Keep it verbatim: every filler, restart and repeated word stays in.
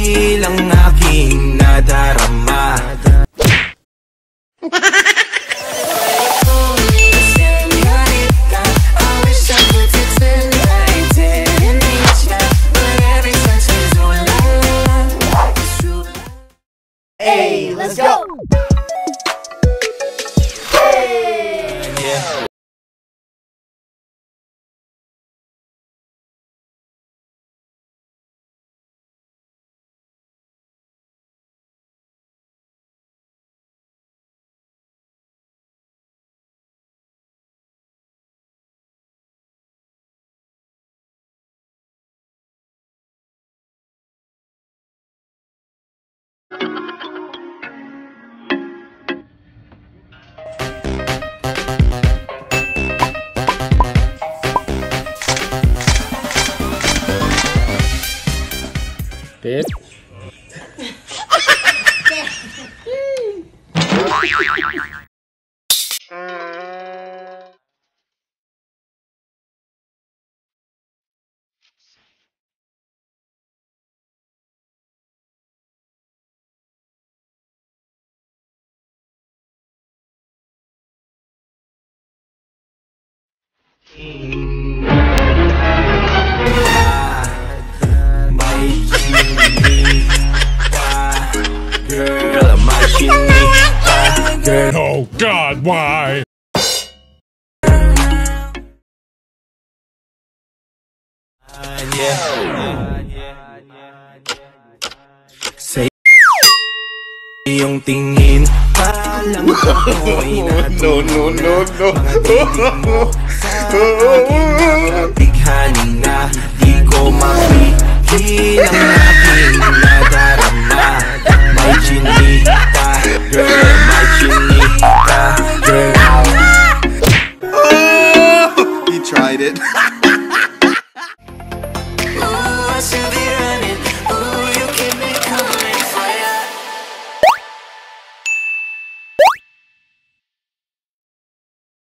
Bilang aking nadarama. Hey, let's go! Hey! Yeah. Pit. Girl, my CHINITA, girl. Oh God, why? Say yung tingin palang ako'y No, natutunan. no, no, no. Mga titig mo sa aking bighani na di ko mapigil ang aking nadarama. My CHINITA, girl, my CHINITA, girl. He tried it. Ooh, I should be